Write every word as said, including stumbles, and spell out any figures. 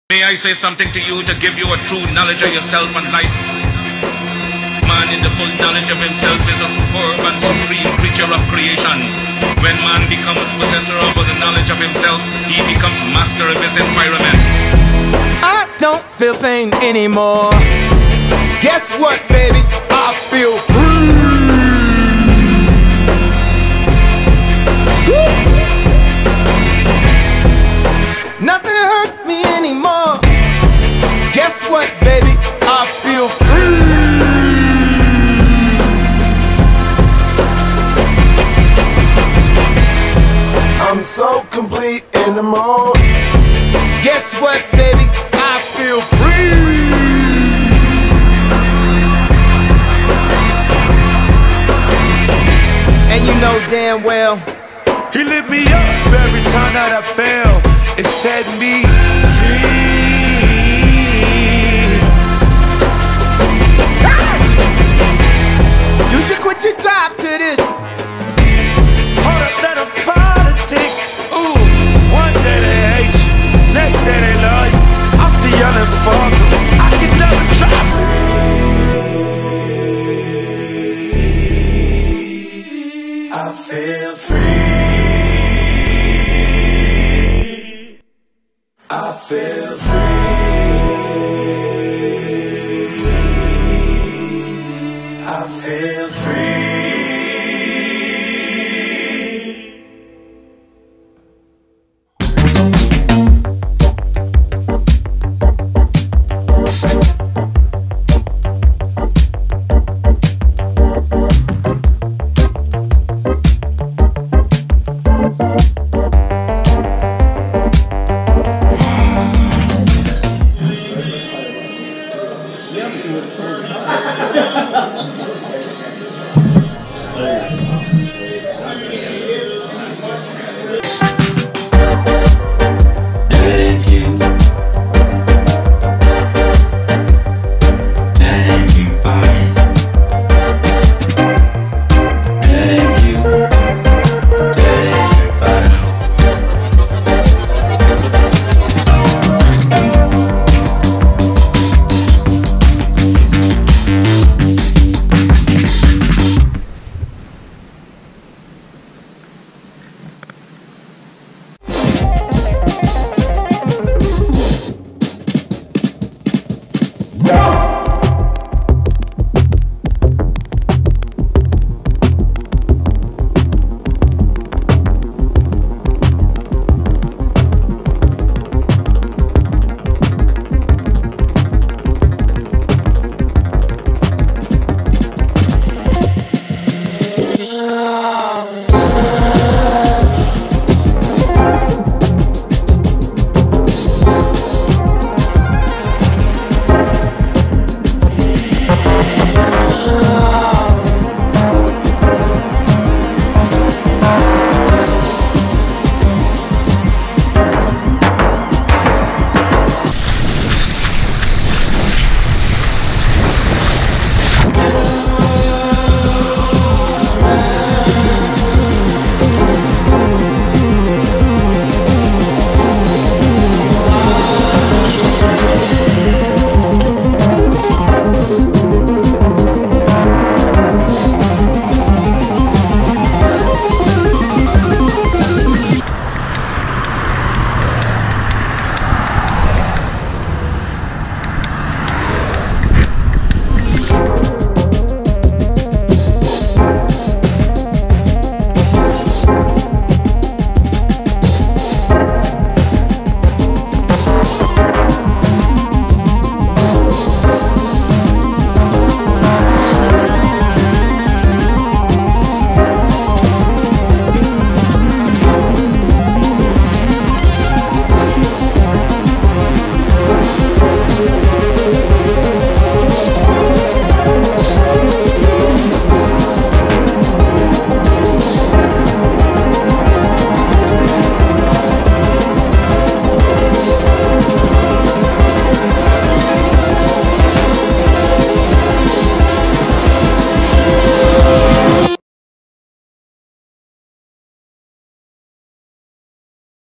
May I say something to you to give you a true knowledge of yourself and life? Man in the full knowledge of himself is a superb and supreme creature of creation. When man becomes possessor of the knowledge of himself, he becomes master of his environment. I don't feel pain anymore. Guess what, baby? I feel free. Nothing hurts me anymore. Guess what, baby? I feel free. I'm so complete in the mode. Guess what, baby? I feel free. And you know damn well, he lit me up every time that I fell. It set me free. You should quit your job to this. Hold up, let them politic. Ooh, one day they hate you, next day they love you. I'm still yelling fuck 'em. I can never trust me. I feel free. I feel free.